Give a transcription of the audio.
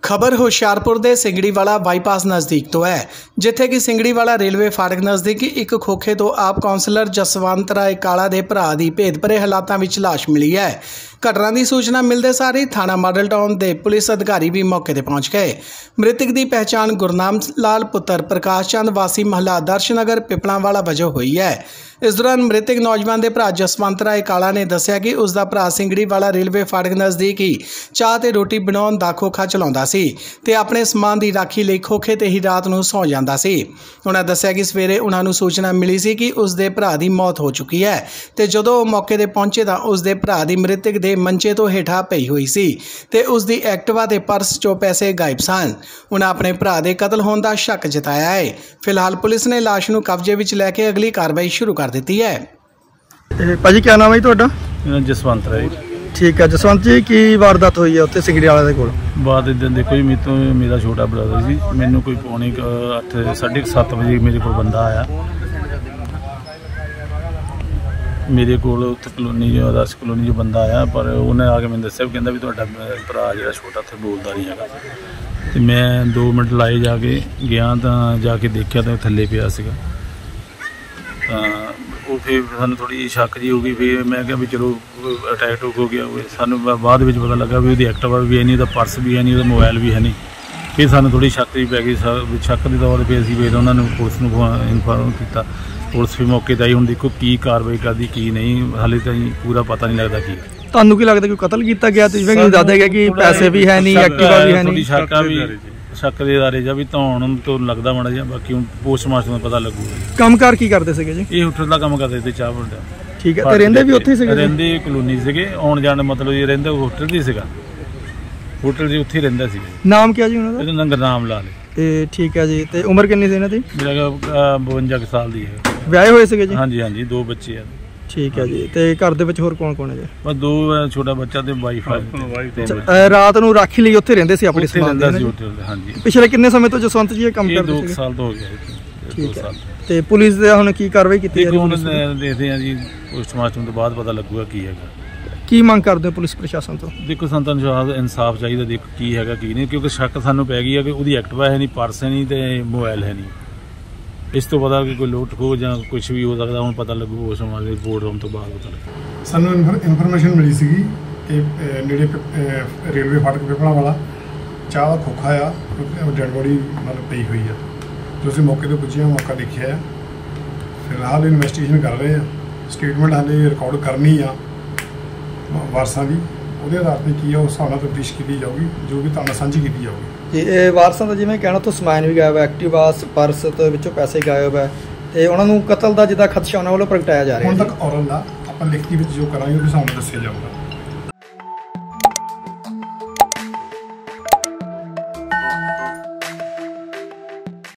खबर हुशियारपुर के सिंगड़ीवाला बाईपास नज़दीक तो है, जिथे कि सिंगड़ीवाला रेलवे फाटक नज़दीक एक खोखे तो आप कौंसलर जसवंत राय काला के भरा की भेद भरे हालातों में लाश मिली है। घटना की सूचना मिलते सार ही थाना मॉडल टाउन के पुलिस अधिकारी भी मौके पर पहुंच गए। मृतक की पहचान गुरनाम लाल पुत्र प्रकाश चंद वासी महला आदर्श नगर पिपलावाला वजों हुई है। इस दौरान मृतक नौजवान के भरा जसवंत राय काला ने दस्सिया कि उसका भरा सिंगड़ीवाला रेलवे फाटक नज़दीक ही चाह ते रोटी बनाउण दा खोखा चलाउंदा सी ते अपने समान की राखी लई खोखे ते ही रात नूं सौ जांदा सी। उन्होंने दस्सिया कि सवेरे उन्हां नूं सूचना मिली सी कि उसके भरा की मौत हो चुकी है ते जदों मौके ते पहुंचे तां उसके भरा की मृतक दे मंचे तो हेठा पई हुई सी ते उसकी एक्टिवा ते पर्स चों पैसे गायब सन। उन्हें अपने भरा के कतल होने का शक जताया है। फिलहाल पुलिस ने लाश नूं कब्जे विच लैके अगली कार्रवाई शुरू कर दी है। भाजी क्या नाम है तुहाडा? जसवंत राय। ठीक है जसवंत जी, की वारदात हुई है उत्थे सिंगड़ीवाला दे कोल? बात इदां देखो जी, मेरे तो मेरा छोटा ब्रदर सी, मैनू कोई पौने 8 साढ़े 7 बजे मेरे को बंदा आया मेरे को कलोनी जो आदर्श कलोनी जो बंदा आया, पर उन्हें आके मैंने दस्सिया भी कहता भी तुहाडा भरा जिहड़ा छोटा उत्थे बोलदा नहीं हैगा। ते मैं 2 मिनट लाए जाके गया तो जाके देखा तो थल्ले पिया सीगा। वो फिर सानू थोड़ी शक जी हो गई। फिर मैं क्या भी चलो अटैक हो गया। सानू बाद में पता लगा भी वो एक्टिवा भी है नहीं, पर्स भी है नहीं, मोबाइल भी है नहीं। फिर सानू थोड़ी शक जी पै गई। शक के तौर पर असीं फिर उन्होंने पुलिस नूं इनफॉर्म किया। पुलिस भी मौके पर आई। हुण देखो की कार्रवाई करती की नहीं, हाले तो पूरा पता नहीं लगता की। तुहानू की लगता कोई कतल किया गया? जिवें कि दस्सिया गया कि पैसे भी है नहीं, एक्टिवा भी है नहीं। शक के दायरे जा भी धौण तो लगता माड़ा जिहा, बाकी हुण पोस्टमार्टम में पता लगूगा। कामकार की करते थे जी? ये होटल का काम करते थे, चाह बंदा। ठीक है, तो रहिंदे भी उत्थे सीगे? रहिंदे कलोनी सीगे, आउण जाण मतलब ये रहिंदा होटल दी सीगा। होटल जी उत्थे रहिंदा सी। नाम क्या जी उन्हां दा? इहदा नाम गुरनाम लाल। ठीक है जी। ते उम्र कितनी सी इन्हां दी? मेरा 52 साल दी है। ਵਿਆਹੇ ਹੋਏ ਸੀਗੇ ਜੀ? ਹਾਂਜੀ ਹਾਂਜੀ, 2 ਬੱਚੇ ਆ। ਠੀਕ ਹੈ ਜੀ। ਤੇ ਘਰ ਦੇ ਵਿੱਚ ਹੋਰ ਕੌਣ ਕੌਣ ਹੈ ਜੀ? ਬਸ 2 ਛੋਟਾ ਬੱਚਾ ਤੇ ਵਾਈਫ ਹੈ। ਰਾਤ ਨੂੰ ਰਾਖੀ ਲਈ ਉੱਥੇ ਰਹਿੰਦੇ ਸੀ ਆਪਣੇ ਸਮਾਨ ਦੇ? ਹਾਂਜੀ। ਪਿਛਲੇ ਕਿੰਨੇ ਸਮੇਂ ਤੋਂ ਜਸਵੰਤ ਜੀ ਇਹ ਕੰਮ ਕਰਦੇ ਸੀ? 2 ਸਾਲ ਤੋਂ ਹੋ ਗਿਆ। ਠੀਕ ਹੈ। ਤੇ ਪੁਲਿਸ ਦੇ ਹੁਣ ਕੀ ਕਾਰਵਾਈ ਕੀਤੀ ਜਾ ਰਹੀ ਹੈ? ਹੁਣ ਦੇਖਦੇ ਆ ਜੀ, ਪੋਸਟਮਾਰਟਮ ਤੋਂ ਬਾਅਦ ਪਤਾ ਲੱਗੂਗਾ ਕੀ ਹੈਗਾ। ਕੀ ਮੰਗ ਕਰਦੇ ਹੋ ਪੁਲਿਸ ਪ੍ਰਸ਼ਾਸਨ ਤੋਂ? ਦੇਖੋ ਸਾਨੂੰ ਇਨਸਾਫ ਚਾਹੀਦਾ। ਦੇਖੋ ਕੀ ਹੈਗਾ ਕੀ ਨਹੀਂ, ਕਿਉਂਕਿ ਸ਼ੱਕ ਸਾਨੂੰ ਪੈ ਗਈ ਹੈ ਕਿ ਉਹਦੀ ਐਕਟਿਵਾ ਹੈ ਨਹੀਂ, ਪਰਸ ਹੈ ਨਹੀਂ ਤੇ ਮੋਬਾਈਲ ਹੈ ਨਹੀਂ। इस तो पता कि कोई लुट खो या कुछ भी हो सकता। हम पता लगू उस रिपोर्ट होने तो बाद पता लगे। सानू इनफॉर्मेशन मिली सी कि नेड़े रेलवे फाटक पिपलावाला चाह का खोखा आ डेड बॉडी मतलब पई हुई है। जो असीं मौके पर पुज्जे, मौका देखिया है। फिलहाल इन्वेस्टिगेशन कर रहे हैं। स्टेटमेंट हाले रिकॉर्ड करनी आ वारसां की, ਉਹਦੇ ਆਧਾਰ 'ਤੇ ਕੀ ਆ ਉਸ ਹਿਸਾਬ ਨਾਲ ਤਫਤੀਸ਼ ਕੀਤੀ ਜਾਊਗੀ, ਜੋ ਵੀ ਤੁਹਾਨੂੰ ਸਾਂਝੀ ਕੀਤੀ ਜਾਊਗੀ। ਜੀ ਇਹ ਵਾਰਸਾਂ ਦਾ ਜਿਵੇਂ ਕਹਿਣਾ ਤੋਂ ਸਮਾਨ ਵੀ ਗਾਇਬ ਹੈ, ਐਕਟਿਵਾ ਪਰਸ ਤੇ ਵਿੱਚੋਂ ਪੈਸੇ ਗਾਇਬ ਹੈ, ਤੇ ਉਹਨਾਂ ਨੂੰ ਕਤਲ ਦਾ ਜਿੱਦਾਂ ਖਦਸ਼ਾ ਉਹਨਾਂ ਵੱਲੋਂ ਪ੍ਰਗਟਾਇਆ ਜਾ ਰਿਹਾ ਹੈ। ਹੁਣ ਤੱਕ ਔਰਲ ਦਾ ਆਪਾਂ ਲਿਖਤੀ ਵਿੱਚ ਜੋ ਕਰਾਂਗੇ ਉਹ ਵੀ ਸਾਨੂੰ ਦੱਸਿਆ ਜਾਊਗਾ।